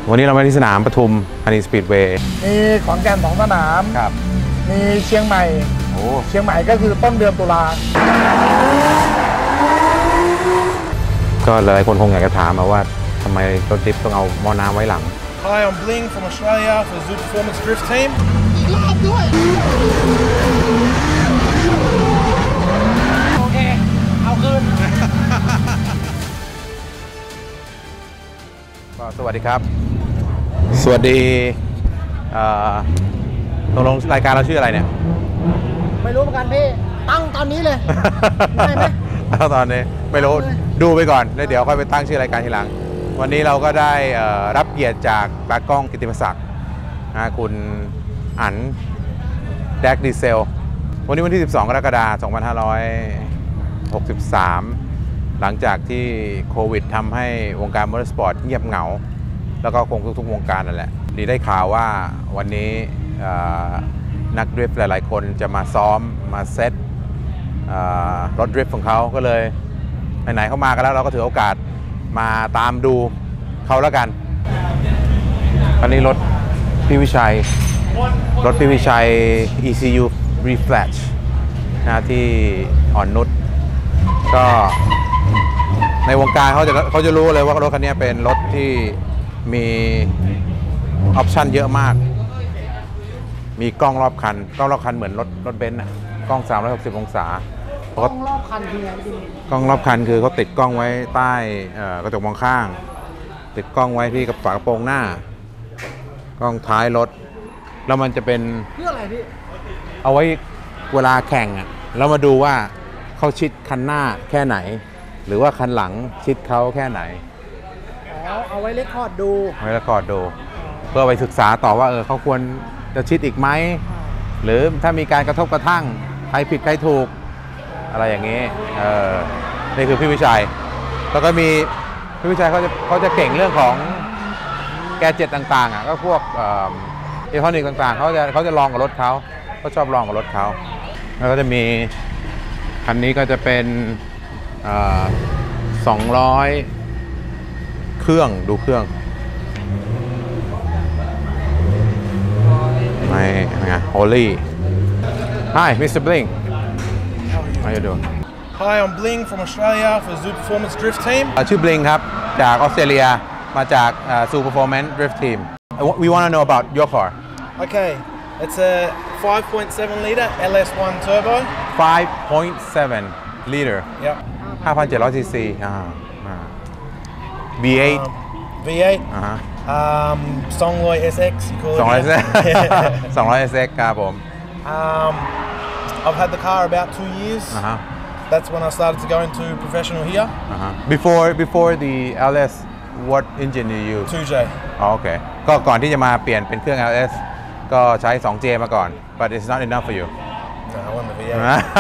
วันนี้เรามาที่สนามปทุมธานีสปีดเวย์มีขอนแก่น2 สนามครับมีเชียงใหม่เชียงใหม่ก็คือต้นเดือนตุลาก็หลายคนคงอยากจะถามมาว่าทำไมรถดริฟต์ต้องเอาหม้อน้ำไว้หลัง Hi, I'm Bling from Australia for Zoo Performance Drift Team. โอเคเอาคืนก็สวัสดีครับสวัสดีตกลงรายการเราชื่ออะไรเนี่ยไม่รู้เหมือนกันพี่ตั้งตอนนี้เลยได้ไหมตั้งตอนนี้ไม่รู้ดูไปก่อนแล้วเดี๋ยวค่อยไปตั้งชื่อรายการทีหลังวันนี้เราก็ได้รับเกียรติจากตากล้องกิตติมศักดิ์คุณอั๋นแดกดีเซลวันนี้วันที่12 กรกฎาคม 2563หลังจากที่โควิดทำให้วงการมอเตอร์สปอร์ตเงียบเหงาแล้วก็คงทุกวงการนั่นแหละดีได้ข่าวว่าวันนี้นักดริฟต์หลายๆคนจะมาซ้อมมาเซตรถดริฟต์ของเขาก็เลยไหนๆเข้ามากันแล้วเราก็ถือโอกาสมาตามดูเขาแล้วกันอันนี้รถพี่วิชัยECU Reflash ที่อ่อนนุชก็ในวงการเขาจะรู้เลยว่ารถคันนี้เป็นรถที่มีออปชั่นเยอะมากมีกล้องรอบคันเหมือนรถเบนซ์กล้อง360 องศากล้องรอบคันคือไงพี่กล้องรอบคันคือเขาติดกล้องไว้ใต้กระจกมองข้างติดกล้องไว้ที่กับฝากระโปรงหน้ากล้องท้ายรถแล้วมันจะเป็นเพื่ออะไรพี่เอาไว้เวลาแข่งแล้วมาดูว่าเขาชิดคันหน้าแค่ไหนหรือว่าคันหลังชิดเขาแค่ไหนเอาไว้เรคคอร์ดดูเพื่อไปศึกษาต่อว่าเขาควรจะชิดอีกไหมหรือถ้ามีการกระทบกระทั่งใครผิดใครถูกอะไรอย่างนี้นี่คือพี่วิชัยแล้วก็มีพี่วิชัยเขาจะเก่งเรื่องของแกดเจ็ตต่างๆก็พวกอิเล็กทรอนิกส์ต่างๆเขาจะลองกับรถเขาชอบลองกับรถเขาแล้วก็จะมีคันนี้ก็จะเป็น200เครื่องดูเครื่องไง Holy Hi Mr. Bling How you doing Hi I'm Bling from Australia for Zoo Performance Drift Team ชื่อ Bling ครับจากออสเตรเลียมาจากZoo Performance Drift Team We want to know about your car Okay it's a 5.7 litre LS1 turbo 5.7 liter Yep 5,700 cc V8 V8 Songloi SX you call it 200 SX ครับผม I've had the car about 2 years That's when I started to go into professional here Before the LS what engine did you use 2J โอเคก็ก่อนที่จะมาเปลี่ยนเป็นเครื่อง LS ก็ใช้ 2J มาก่อน but it's not enough for you No I want the V8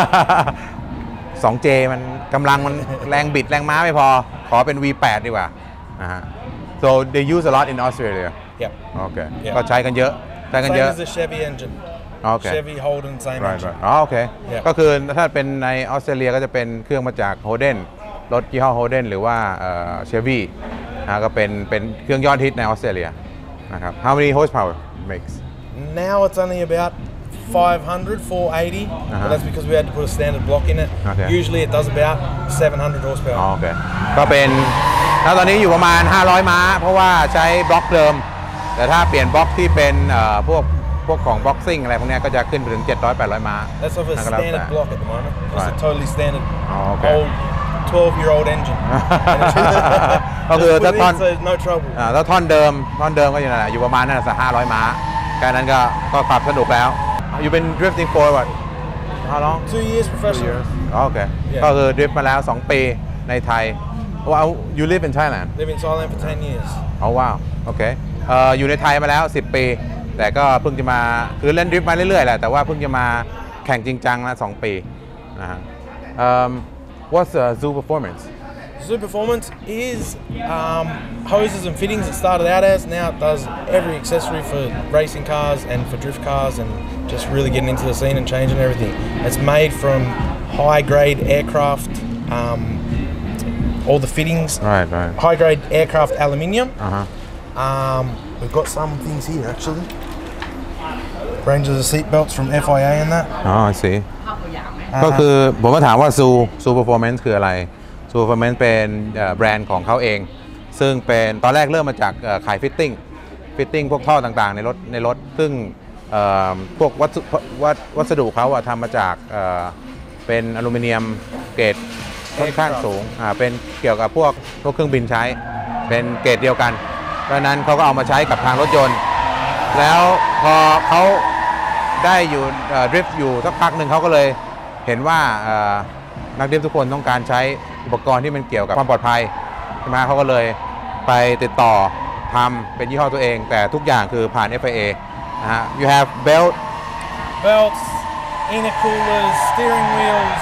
2J มันกำลังมันแรงบิดแรงม้าไม่พอขอเป็น V8 ดีกว่าSo they use a lot in Australia. Yep. Okay. ก็ใช้กันเยอะ Same as the Chevy engine. Okay. Chevy Holden same engine. โอเคก็คือถ้าเป็นในออสเตรเลียก็จะเป็นเครื่องมาจาก Holden รถยี่ห้อ Holden หรือว่าChevy ก็เป็นเครื่องยอดฮิตในออสเตรเลียนะครับ How many horsepower makes? Now it's only about 500, 480, but that's because we had to put a standard block in it. Okay. Usually it does about 700 horsepower. โอเคก็เป็นแล้วตอนนี้อยู่ประมาณ500ม้าเพราะว่าใช้บล็อกเดิมแต่ถ้าเปลี่ยนบล็อกที่เป็นพวกของบ็อกซิ่งอะไรพวกนี้ก็จะขึ้นไปถึง700-800 ม้า That's off a standard block at the moment. It's a totally standard old 12-year-old engine. ก็คือถ้าท่อน no trouble. ถ้าท่อนเดิมก็อยู่ประมาณนั้นสัก500 ม้าแค่นั้นก็ขับสนุกแล้ว You've been drifting for what? How long? 2 years professional. โอเคก็คือดริฟต์มาแล้ว2 ปีในไทยWell, you live in Thailand? Live in Thailand for 10 years. Oh wow. Okay. อยู่ในไทยมาแล้ว10 ปีแต่ก็เพิ่งจะมาคือเล่นดริฟต์มาเรื่อยๆแหละแต่ว่าเพิ่งจะมาแข่งจริงจังนะ2 ปีนะฮะ What's Zoo Performance? Zoo Performance is hoses and fittings it started out as. Now it does every accessory for racing cars and for drift cars and just really getting into the scene and changing everything. It's made from high-grade aircraft all the fittings, right. high-grade aircraft aluminium. We've got some things here actually. Range of the seat belts from FIA and that. อ๋อสิก็คือผมมาถามว่าซูเปอร์ฟอร์แมนซ์คืออะไรซูเปอร์ฟอร์แมนซ์เป็นแบรนด์ของเขาเองซึ่งเป็นตอนแรกเริ่มมาจากขายฟิตติ้งพวกท่อต่างๆในรถซึ่งพวกวัสดุเขาทำมาจากเป็นอลูมิเนียมเกรดค่อนข้างสูงเป็นเกี่ยวกับพวกเครื่องบินใช้เป็นเกรดเดียวกันเพราะนั้นเขาก็เอามาใช้กับทางรถยนต์แล้วพอเขาได้อยู่ดริฟต์อยู่สักพักหนึ่งเขาก็เลยเห็นว่านักดริฟต์ทุกคนต้องการใช้อุปกรณ์ที่มันเกี่ยวกับความปลอดภัยใช่ไหมเขาก็เลยไปติดต่อทำเป็นยี่ห้อตัวเองแต่ทุกอย่างคือผ่าน FIA นะฮะ you have belts, intercoolers, steering wheels.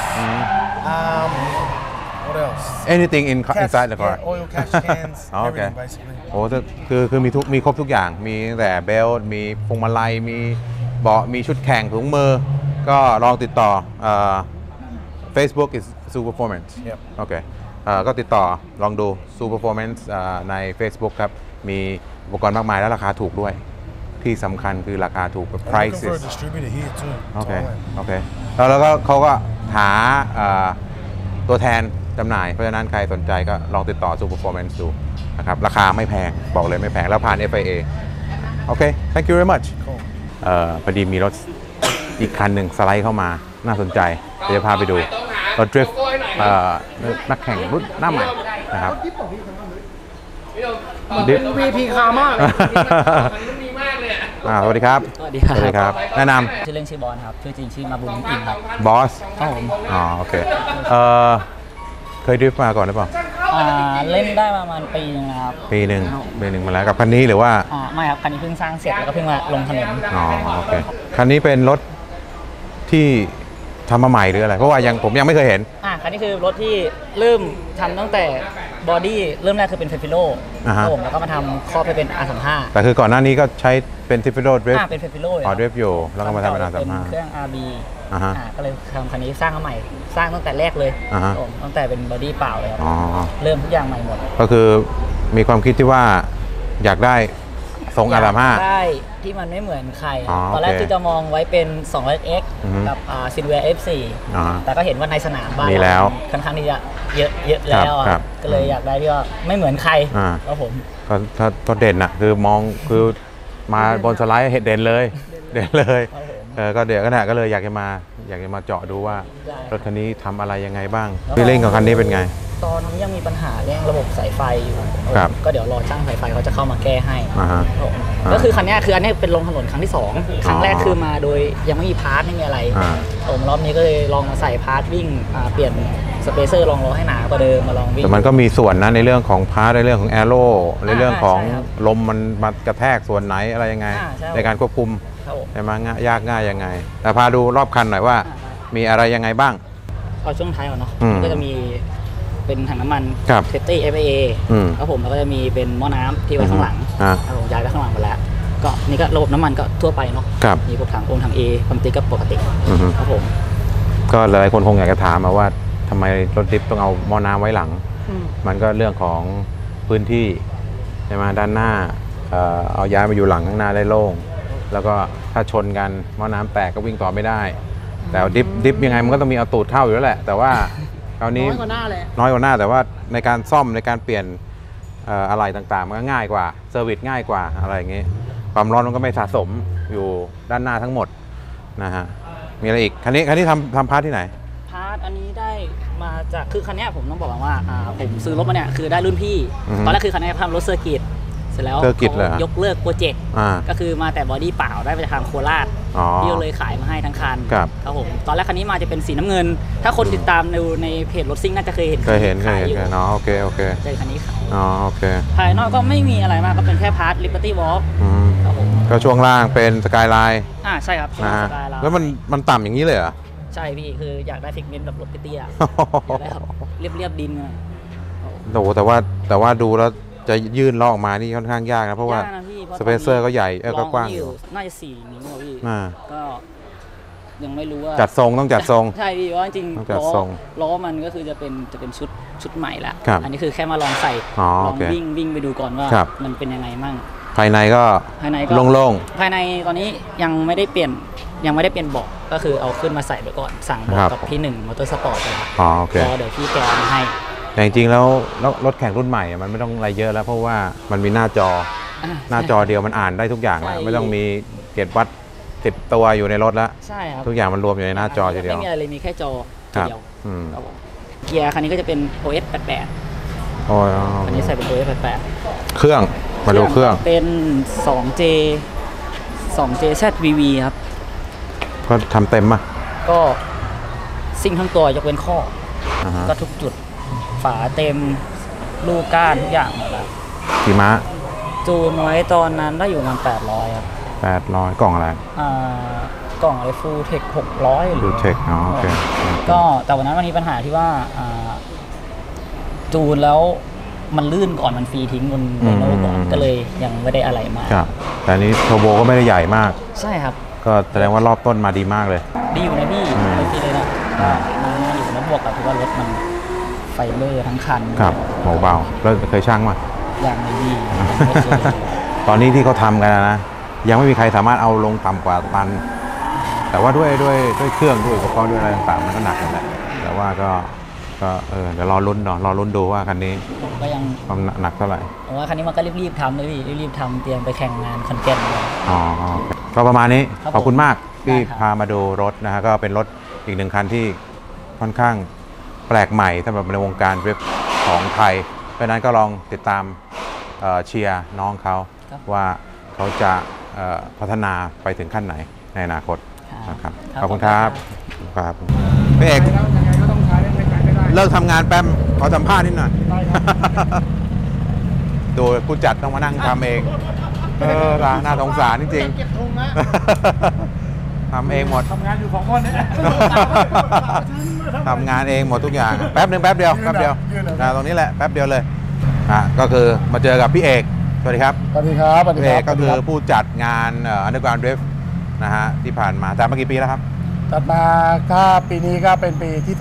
What else? anything inside the car oil catch cans, everything basically. โอ้คือมีครบทุกอย่างมีตั้งแต่เบลต์มีพวงมาลัยมีเบาะมีชุดแข่งถุงมือก็ลองติดต่อFacebook is Super Performance โอเคก็ติดต่อลองดู Super Performance ใน Facebook ครับมีอุปกรณ์มากมายและราคาถูกด้วยที่สำคัญคือราคาถูกแบบ prices โอเคแล้วก็เขาก็หาตัวแทนจำหน่ายเพราะฉะนั้นใครสนใจก็ลองติดต่อ Super Performance ดูนะครับราคาไม่แพงบอกเลยไม่แพงแล้วผ่าน FIA โอเค thank you very much พอดีมีรถอีกคันหนึ่งสไลด์เข้ามาน่าสนใจเดี๋ยวพาไปดูรถดริฟต์นักแข่งรุ่นหน้าใหม่นะครับ VP คามากเลยสวัสดีครับสวัสดีครับแนะนชื่อเล่นชื่อบอลครับชื่อจริงชื่อมาบุญอินครับำบอสครับผมโอเคเคยดริฟต์มาก่อนหรือเปล่าเล่นได้ประมาณปีนึงนะครับปีหนึ่งมาแล้วกับคันนี้หรือว่าไม่ครับคันนี้เพิ่งสร้างเสร็จแล้วก็เพิ่งมาลงถนนโอเคคันนี้เป็นรถที่ทำมาใหม่หรืออะไรเพราะว่าผมยังไม่เคยเห็นคันนี้คือรถที่เริ่มทำตั้งแต่บอดี้เริ่มแรกคือเป็นเฟฟิโลครับผมแล้วก็มาทำครอบให้เป็น R35 แต่คือก่อนหน้านี้ก็ใช้เป็นทิฟฟิโลดริฟต์เป็นเฟฟิโลดริฟต์อยู่แล้วก็มาทำเป็น R35 เป็นเครื่อง RB ก็เลยทำคันนี้สร้างมาใหม่สร้างตั้งแต่แรกเลยตั้งแต่เป็นบอดี้เปล่าเลยเริ่มทุกอย่างใหม่หมดก็คือมีความคิดที่ว่าอยากได้ทรง R35 ได้ที่มันไม่เหมือนใครตอนแรกคือจะมองไว้เป็น 200X กับSilver F4 แต่ก็เห็นว่าในสนามบ้านค่อนข้างที่จะเยอะแล้วก็เลยอยากได้ที่ว่าไม่เหมือนใครครับผมก็เด่นอะคือมองคือมาบนสไลด์เห็นเด่นเลยก็เดี๋ยวก็เลยอยากจะมาเจาะดูว่ารถคันนี้ทำอะไรยังไงบ้างพี่เล่นกับคันนี้เป็นไงตอนนี้ยังมีปัญหาเรื่องระบบสายไฟอยู่ก็เดี๋ยวรอช่างสายไฟเขาจะเข้ามาแก้ให้ก็คือคันนี้คืออันนี้เป็นลงถนนครั้งที่2ครั้งแรกคือมาโดยยังไม่มีพาร์ทไม่มีอะไรรอบนี้ก็เลยลองมาใส่พาร์ทวิ่งเปลี่ยนสเปเซอร์ลองล้อให้หนากว่าเดิมมาลองวิ่งแต่มันก็มีส่วนนะในเรื่องของพาร์ทในเรื่องของแอโร่ในเรื่องของลมมันมากระแทกส่วนไหนอะไรยังไงในการควบคุมใช่ไหมยากง่ายยังไงแต่พาดูรอบคันหน่อยว่ามีอะไรยังไงบ้างเอาช่วงท้ายก่อนเนาะก็จะมีเป็นถังน้ำมันเซฟตี้ FIA ครับผมแล้วก็จะมีเป็นหม้อน้ำที่ไว้ข้างหลังผมย้ายไปข้างหลังไปแล้วก็นี่ก็ระบบน้ำมันก็ทั่วไปเนาะมีพวกถังถัง A ความติ๊กก็ปกติครับผมก็หลายคนคงอยากจะถามมาว่าทำไมรถดริฟต์ต้องเอาหม้อน้ำไว้หลังมันก็เรื่องของพื้นที่ใช่ไหมด้านหน้าเอาย้ายมาอยู่หลังข้างหน้าได้โล่งแล้วก็ถ้าชนกันหม้อน้ำแตกก็วิ่งต่อไม่ได้แต่ดิฟยังไงมันก็ต้องมีเอาตูดเข้าอยู่แล้วแหละแต่ว่าคราวนี้น้อยกว่าหน้าแต่ว่าในการซ่อมในการเปลี่ยนอะไรต่างๆมันก็ง่ายกว่าเซอร์วิสง่ายกว่าอะไรอย่างงี้ความร้อนมันก็ไม่สะสมอยู่ด้านหน้าทั้งหมดนะฮะมีอะไรอีกคันนี้ทำพาร์ทที่ไหนพาร์ทอันนี้ได้มาจากคือคันนี้ผมต้องบอกว่าผมซื้อรถมาเนี่ยคือได้รุ่นพี่ตอนแรกคือคันนี้ทำรถเซอร์กิตเสร็จแล้วยกเลิกโปรเจกต์ก็คือมาแต่บอดี้เปล่าได้ไปทางโคราชที่เลยขายมาให้ทั้งคันครับผมตอนแรกคันนี้มาจะเป็นสีน้ำเงินถ้าคนติดตามในเพจรถซิ่งน่าจะเคยเห็นอยู่โอเคเจอคันนี้ขายโอเคภายนอกก็ไม่มีอะไรมากก็เป็นแค่พาร์ท Liberty Walk ครับผมก็ช่วงล่างเป็นสกายไลน์ใช่ครับสกายไลน์แล้วมันต่ำอย่างนี้เลยเหรอใช่พี่คืออยากได้ฟิกเมนต์แบบรถเตี้ยเรียบดินโอ้แต่ว่าดูแล้วจะยื่นล้อออกมานี่ค่อนข้างยากนะเพราะว่าสเปเซอร์ก็ใหญ่ก็กว้างน่าจะ4 นิ้วพี่ก็ยังไม่รู้ว่าจัดทรงต้องจัดทรงใช่พี่ว่าจริงล้อมันก็คือจะเป็นชุดใหม่ละอันนี้คือแค่มาลองใส่ลองวิ่งไปดูก่อนว่ามันเป็นยังไงมั่งภายในก็โล่งๆภายในตอนนี้ยังไม่ได้เปลี่ยนเบาะก็คือเอาขึ้นมาใส่ไปก่อนสั่งเบาะกับพี่หนึ่งมอเตอร์สปอร์ตไปแล้วเดี๋ยวพี่แกมาให้แต่จริงๆแล้วรถแข่งรุ่นใหม่มันไม่ต้องอะไรเยอะแล้วเพราะว่ามันมีหน้าจอเดียวมันอ่านได้ทุกอย่างแล้วไม่ต้องมีเกจวัดติดตัวอยู่ในรถแล้วใช่ครับทุกอย่างมันรวมอยู่ในหน้าจอทีเดียวไม่มีอะไรเลยมีแค่จอเดียวเกียร์คันนี้ก็จะเป็น OS 88คันนี้ใส่เป็น OS 88 เครื่องมาดูเครื่องเป็น 2J ZVV ครับก็ทำเต็มป่ะก็ซิ่งทั้งตัวยกเว้นข้อก็ทุกจุดฝาเต็มลูกก้านทุกอย่างหมดแล้วกี่ม้าจูนไว้ตอนนั้นได้อยู่ประมาณ800ครับ 800กล่องอะไรกล่องอะไรฟูลเทค600 ฟูลเทคโอเคก็แต่วันนั้นมันมีปัญหาที่ว่าจูนแล้วมันลื่นก่อนมันฟรีทิ้งบนโน้ตก่อนก็เลยยังไม่ได้อะไรมาครับแต่นี้เทอร์โบก็ไม่ได้ใหญ่มากใช่ครับก็แสดงว่ารอบต้นมาดีมากเลยดีอยู่นะพี่โอเคเลยนะมันอยู่แล้วบวกกับที่ว่ารถมันไฟเบอร์ทั้งคันครับเบาๆแล้วเคยช่างมั้ยยังไม่ดีตอนนี้ที่เขาทำกันนะยังไม่มีใครสามารถเอาลงต่ำกว่าตันแต่ว่าด้วยเครื่องด้วยอุปกรณ์ด้วยอะไรต่างๆมันก็หนักนั่นแหละแต่ว่าก็เดี๋ยวรอลุ้นดูว่าคันนี้ก็ยังความหนักเท่าไหร่ผมว่าคันนี้มันก็รีบทำเลยพี่รีบทำเตรียมไปแข่งงานคอนแกนก็ประมาณนี้ขอบคุณมากที่พามาดูรถนะฮะก็เป็นรถอีกหนึ่งคันที่ค่อนข้างแปลกใหม่สำหรับในวงการเว็บของไทยเพราะนั้นก็ลองติดตามเชียร์น้องเขาว่าเขาจะพัฒนาไปถึงขั้นไหนในอนาคตนะครับขอบคุณครับพี่เอกเลิกทำงานแป๊บขอสัมภาษณ์นิดหน่อยดูผู้จัดต้องมานั่งทำเองน่าสงสารจริงๆทำเองหมดทำงานอยู่2 คนเนี่ยทำงานเองหมดทุกอย่างแป๊บเดียวตรงนี้แหละแป๊บเดียวเลยก็คือมาเจอกับพี่เอกสวัสดีครับสวัสดีครับพี่เอกก็คือผู้จัดงานUnderground Drift นะฮะที่ผ่านมาจัดมากี่ปีแล้วครับจัดมาถ้าปีนี้ก็เป็นปีที่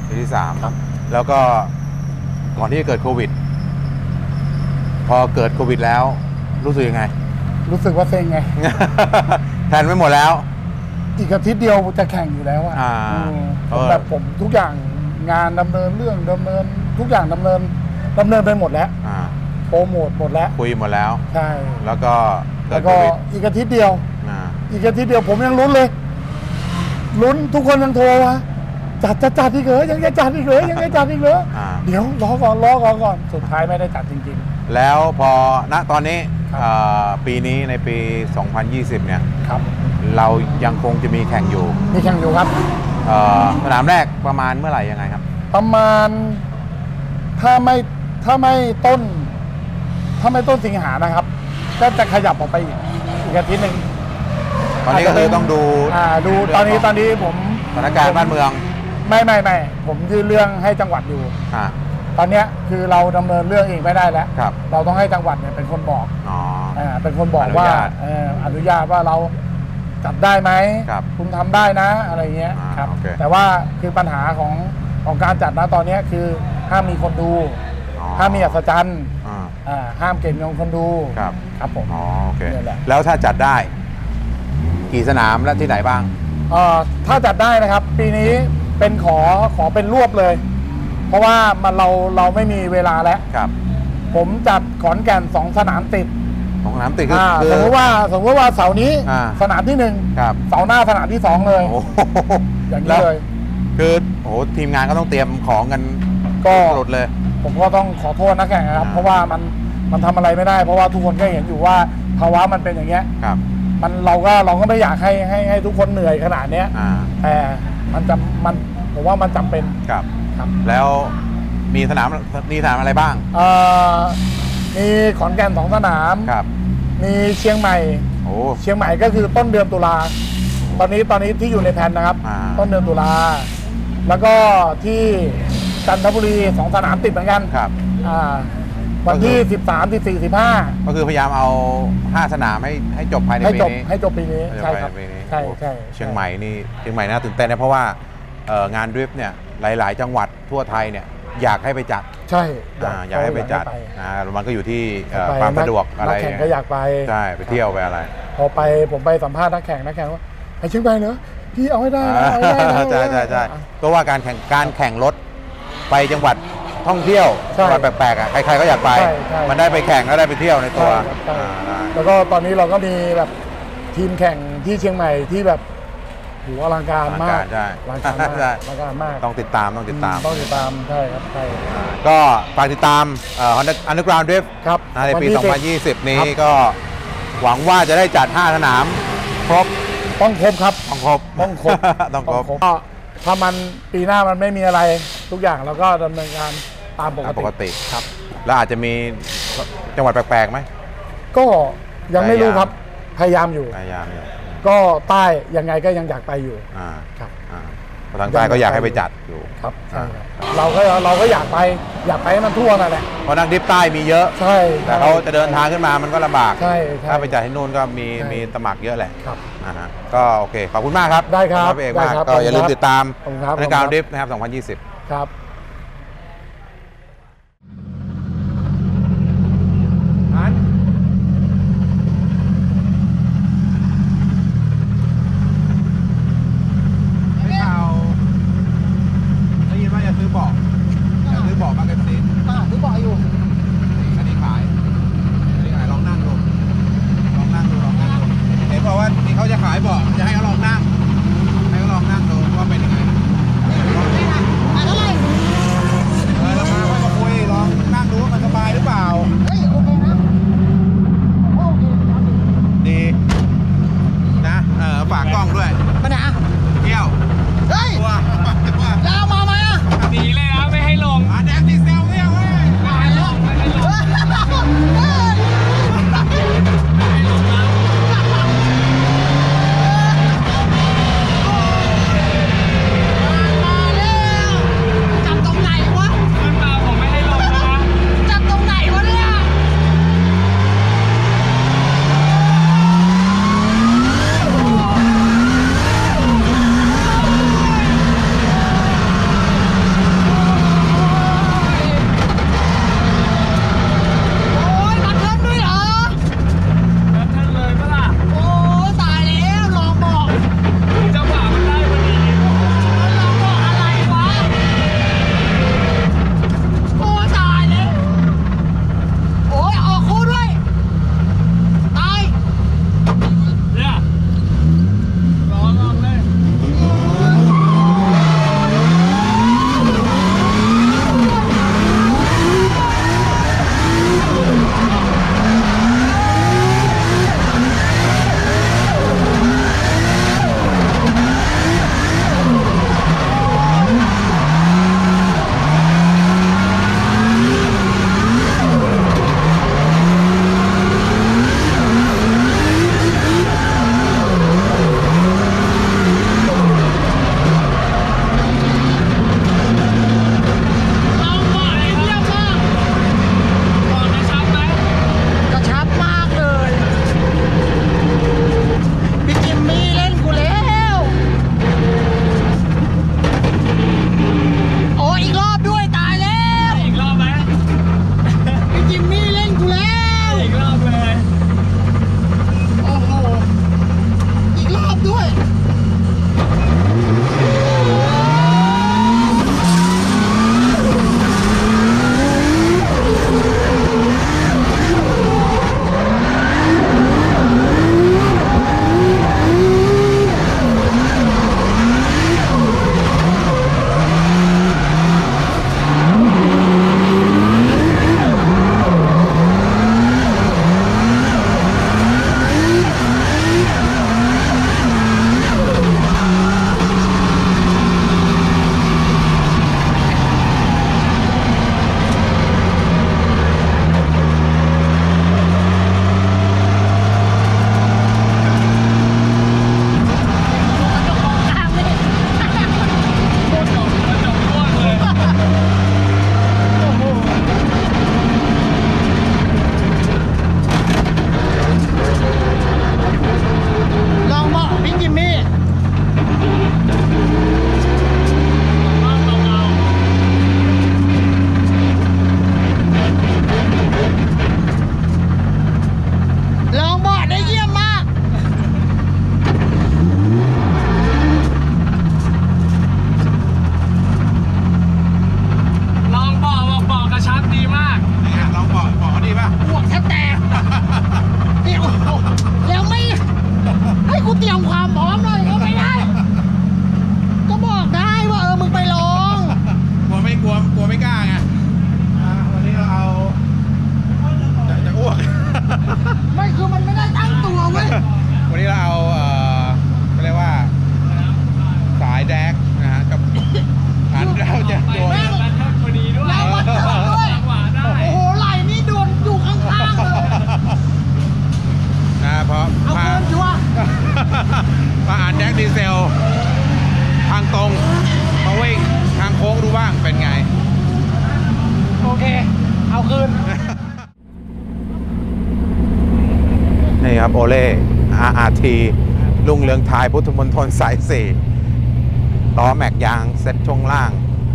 3ครับแล้วก็ก่อนที่จะเกิดโควิดพอเกิดโควิดแล้วรู้สึกยังไงรู้สึกว่าเซ็งไงแทนไม่หมดแล้วอีกอาทิตย์เดียวจะแข่งอยู่แล้วแบบผมทุกอย่างงานดำเนินทุกอย่างดำเนินไปหมดแล้วโปรโมทหมดแล้วคุยหมดแล้วใช่แล้วก็อีกอาทิตย์เดียวผมยังลุ้นเลยลุ้นทุกคนยังโทรมาจัดอีกเหรอยังจะจัดอีกเหรอเดี๋ยวรอก่อนสุดท้ายไม่ได้จัดจริงๆแล้วพอณตอนนี้ปีนี้ในปี 2020 เนี่ยครับเรายังคงจะมีแข่งอยู่ครับสนามแรกประมาณเมื่อไหร่ยังไงครับประมาณถ้าไม่ต้นสิงหานะครับก็จะขยับออกไปอีกอาทิตย์นึงตอนนี้ก็คือต้องดูตอนนี้ผมสถานการณ์บ้านเมืองไม่ผมยื่นเรื่องให้จังหวัดอยู่ตอนนี้คือเราดำเนินเรื่องเองไม่ได้แล้วเราต้องให้จังหวัดเนี่ยเป็นคนบอกเป็นคนบอกว่าอนุญาตว่าเราจัดได้ไหมคุณทำได้นะอะไรเงี้ยครับแต่ว่าคือปัญหาของการจัดนะตอนนี้คือห้ามมีคนดูห้ามมีอัศจรรย์ห้ามเก็บเงินคนดูครับผมโอเคแล้วถ้าจัดได้กี่สนามและที่ไหนบ้างถ้าจัดได้นะครับปีนี้เป็นขอเป็นรวบเลยเพราะว่าเราไม่มีเวลาแล้วผมจัดขอนแก่น2 สนามติด 2 สนามติดคือสมมติว่าเสาร์นี้สนามที่1เสาร์หน้าสนามที่2เลยอย่างนี้เลยคือโอ้ทีมงานก็ต้องเตรียมของกันก็หลุดเลยผมก็ต้องขอโทษนักแข่งนะครับเพราะว่ามันทำอะไรไม่ได้เพราะว่าทุกคนก็เห็นอยู่ว่าภาวะมันเป็นอย่างเงี้ยเราก็ไม่อยากให้ทุกคนเหนื่อยขนาดนี้แต่ผมว่ามันจำเป็นครับแล้วมีสนามอะไรบ้างมีขอนแก่น2 สนามมีเชียงใหม่ก็คือต้นเดือนตุลาตอนนี้ที่อยู่ในแผนนะครับต้นเดือนตุลาแล้วก็ที่จันทบุรี2 สนามติดเหมือนกันวันที่13 14 15 ก็คือพยายามเอา5 สนามให้จบภายในปีนี้ให้จบปีนี้ใช่ครับใช่เชียงใหม่นี่เชียงใหม่น่าตื่นเต้นนะเพราะว่างานดริฟต์เนี่ยหลายๆจังหวัดทั่วไทยเนี่ยอยากให้ไปจัดใช่อยากให้ไปจัดมันก็อยู่ที่ความสะดวกอะไรนักแข่งก็อยากไปใช่ไปเที่ยวไปอะไรพอไปผมไปสัมภาษณ์นักแข่งว่าไปเชียงใหม่เนอะพี่เอาให้ได้เอาให้ได้ใช่เพราะว่าการแข่งรถไปจังหวัดท่องเที่ยวจังหวัดแปลกๆใครๆก็อยากไปมันได้ไปแข่งแล้วได้ไปเที่ยวในตัวแล้วก็ตอนนี้เราก็มีแบบทีมแข่งที่เชียงใหม่ที่แบบหูอลังการมากอลังการมากต้องติดตามใช่ครับใช่ก็ฝากติดตาม Underground Drift ครับในปี 2020 นี้ก็หวังว่าจะได้จัด5 สนามครบต้องครบครับต้องครบก็ถ้ามันปีหน้ามันไม่มีอะไรทุกอย่างเราก็ดำเนินการตามปกติครับแล้วอาจจะมีจังหวัดแปลกๆไหมก็ยังไม่รู้ครับพยายามอยู่ก็ใต้ยังไงก็ยังอยากไปอยู่ครับทางใต้ก็อยากให้ไปจัดอยู่ครับเราก็อยากไปให้มันทั่วนั่นแหละเพราะนักดริฟต์ใต้มีเยอะใช่แต่เขาจะเดินทางขึ้นมามันก็ลำบากใช่ถ้าไปจัดที่นู่นก็มีสมัครเยอะแหละครับก็โอเคขอบคุณมากครับได้ครับเอกมากก็อย่าลืมติดตามUnderground Driftนะครับ2020 ครับซื้อบอกมาเก็ตซีนซื้อบอกอยู่อันนี้ขายลองนั่งดูเห็นบอกว่าที่เขาจะขายบอกจะให้เขาลองนั่งดูว่าเป็นยังไงขายเท่าไหร่ำความพร้อมหน่อยก็ไม่ได้ ก็บอกได้ว่ามึงไปลองกลัวไม่กล้าไงวันนี้เราเอาจะอ้วกไม่คือมันไม่ได้ตั้งตัวเว้ยวันนี้เราเอาเรียกว่าสายแดกนะฮะกับอันเราจะโดนแล้ววัดเถิดด้วยโอ้โหไหล่นี่โดนอยู่ข้างๆเลยนะเพราะเอาเกินชัวร์มาอ่านแดกดีเซลทางตรงมาวิ่งทางโค้งดูบ้างเป็นไงโอเค เอาคืนนี่ครับโอเล่ RRT ลุงเรืองไทยพุทธมณฑลสาย4ล้อแม็กยางเซ็ตช่วงล่าง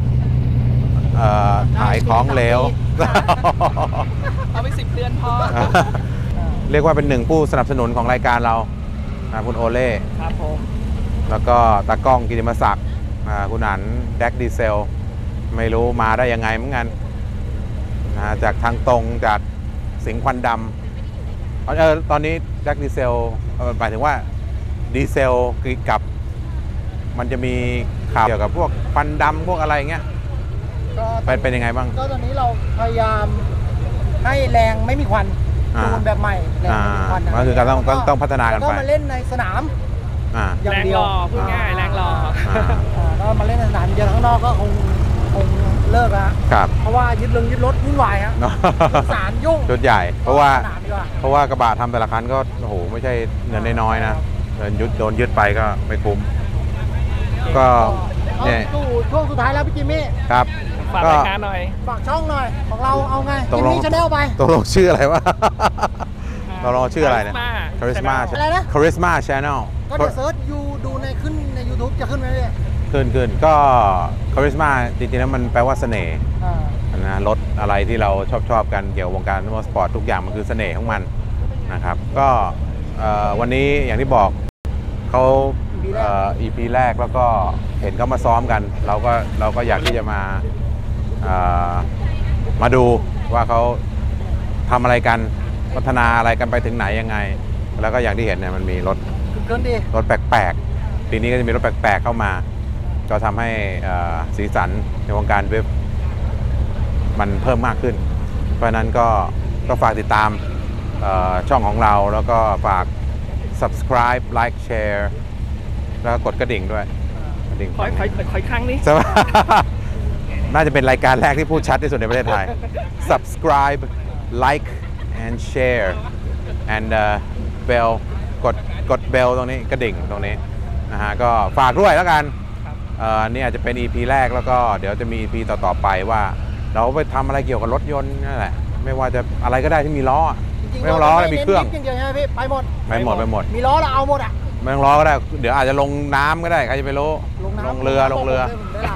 ถ่ายของเหลวเอาไป10 เดือนพอเรียกว่าเป็นหนึ่งผู้สนับสนุนของรายการเราคุณโอเล่ครับผมแล้วก็ตากล้องกิติมศักดิ์คุณอันแดกดีเซลไม่รู้มาได้ยังไงเหมือนกันจากทางตรงจากสิงห์ควันดำตอนนี้แดกดีเซลหมายถึงว่าดีเซลกับมันจะมีข่าวเกี่ยวกับพวกควันดำพวกอะไรเงี้ยเป็นยังไงบ้างก็ตอนนี้เราพยายามให้แรงไม่มีควันจูนแบบใหม่แรงไม่มีควันก็คือการต้องพัฒนากันไปก็มาเล่นในสนามอย่างเดียวพูดง่ายแรงรอก็มาเล่นในสนามเดียวข้างนอกก็คงเลิกแล้วเพราะว่ายึดรถวุ่นวายฮะสารยุ่งจุดใหญ่เพราะว่ากระบะทำแต่ละคันก็โอ้โหไม่ใช่เงินน้อยๆนะโดนยึดไปก็ไม่คุ้มก็เนี่ยช่วงสุดท้ายแล้วพี่จิมมี่ครับฝากรายการหน่อยฝากช่องหน่อยของเราเอาไงจิมมี่ชาแนลไปตกลงชื่ออะไรวะตกลงชื่ออะไรเนี่ยคาริสมาอะไรนะคาริสมาชาแนลก็เดี๋ยวเซิร์ชดูขึ้นใน YouTube จะขึ้นไหมเนี่ยขึ้นก็คาริสมาจริงๆแล้วมันแปลว่าเสน่ห์นะรถอะไรที่เราชอบกันเกี่ยวกับวงการมอเตอร์สปอร์ตทุกอย่างมันคือเสน่ห์ของมันนะครับก็วันนี้อย่างที่บอกเขาEP แรกแล้วก็เห็นเขามาซ้อมกันเราก็อยากที่จะมาดูว่าเขาทำอะไรกันพัฒนาอะไรกันไปถึงไหนยังไงแล้วก็อย่างที่เห็นเนี่ยมันมีรถแปลกๆปีนี้ก็จะมีรถแปลกๆเข้ามาก็ทำให้สีสันในวงการเว็บมันเพิ่มมากขึ้นเพราะนั้นก็ฝากติดตามช่องของเราแล้วก็ฝาก subscribe like share แล้วก็กดกระดิ่งด้วยกระดิ่งคอยครั้งนี้น่าจะเป็นรายการแรกที่พูดชัดที่สุดในประเทศไทย subscribe like and share and bell กด bell ตรงนี้กระดิ่งตรงนี้นะฮะก็ฝากด้วยแล้วกันนี่อาจจะเป็น EP แรกแล้วก็เดี๋ยวจะมี EP ต่อไปว่าเราไปทำอะไรเกี่ยวกับรถยนต์นั่นแหละไม่ว่าจะอะไรก็ได้ที่มีล้อไม่ต้องล้ออะไรมีเครื่องอย่างเดียวใช่ไหมพี่ไปหมดมีล้อเราเอาหมดอ่ะไม่ต้องล้อก็ได้เดี๋ยวอาจจะลงน้ำก็ได้ใครจะไปรู้ลงเรือลงเรือ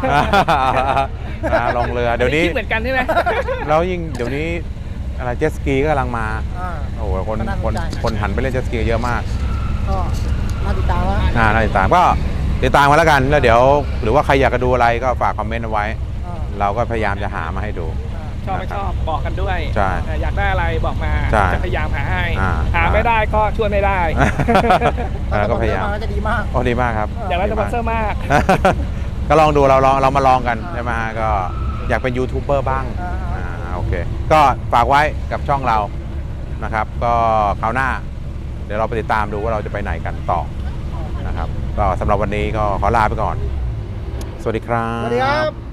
เดี๋ยวนี้เหมือนกันใช่ไหมแล้วยิ่งเดี๋ยวนี้อะไรเจ็ตสกีก็กำลังมาโอ้โหคนหันไปเล่นเจ็ตสกีเยอะมากก็น่าติดตามว่าน่าติดตามก็ติดตามมาแล้วกันแล้วเดี๋ยวหรือว่าใครอยากจะดูอะไรก็ฝากคอมเมนต์เอาไว้เราก็พยายามจะหามาให้ดูชอบไม่ชอบบอกกันด้วยใช่อยากได้อะไรบอกมาจะพยายามหาให้หาไม่ได้ก็ช่วยไม่ได้ก็พยายามจะดีมากดีมากครับอยากได้สปอนเซอร์มากก็ลองดูเรามาลองกันใช่ไหมก็อยากเป็นยูทูบเบอร์บ้างโอเคก็ฝากไว้กับช่องเรานะครับก็คราวหน้าเดี๋ยวเราไปติดตามดูว่าเราจะไปไหนกันต่อนะครับก็สำหรับวันนี้ก็ขอลาไปก่อนสวัสดีครับสวัสดีครับ